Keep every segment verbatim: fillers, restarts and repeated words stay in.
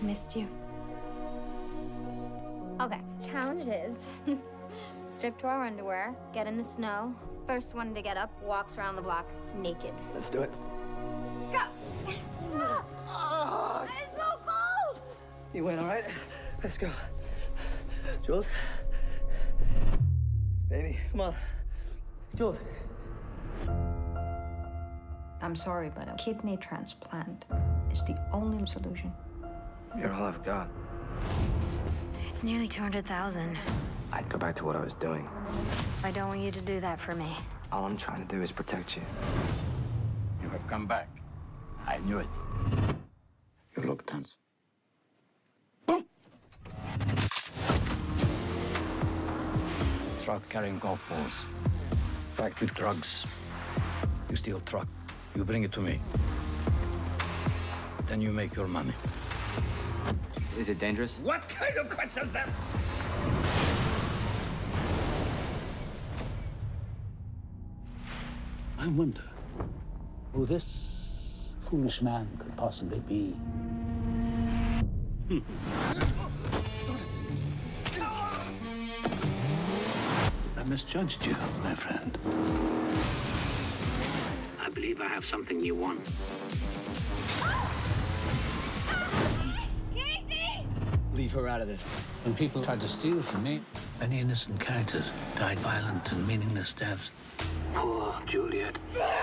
Missed you. Okay, challenge is strip to our underwear, get in the snow. First one to get up walks around the block naked. Let's do it. Go! Oh, it's so cold! You win, all right? Let's go. Jules? Baby, come on. Jules. I'm sorry, but a kidney transplant is the only solution. You're all I've got. It's nearly two hundred thousand. I'd go back to what I was doing. I don't want you to do that for me. All I'm trying to do is protect you. You have come back. I knew it. You look tense. Boom! Truck carrying golf balls. Packed with drugs. You steal truck. You bring it to me. Then you make your money. Is it dangerous? What kind of questions then? I wonder who this foolish man could possibly be. I misjudged you, my friend. I believe I have something you want. Leave her out of this. When people tried to steal from me, many innocent characters died violent and meaningless deaths. Poor Juliet.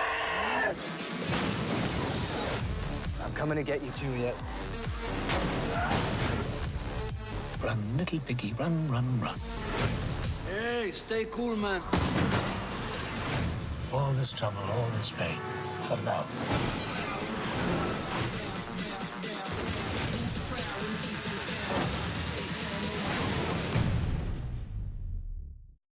I'm coming to get you, Juliet. Run, little piggy, run, run, run. Hey, stay cool, man. All this trouble, all this pain, for love.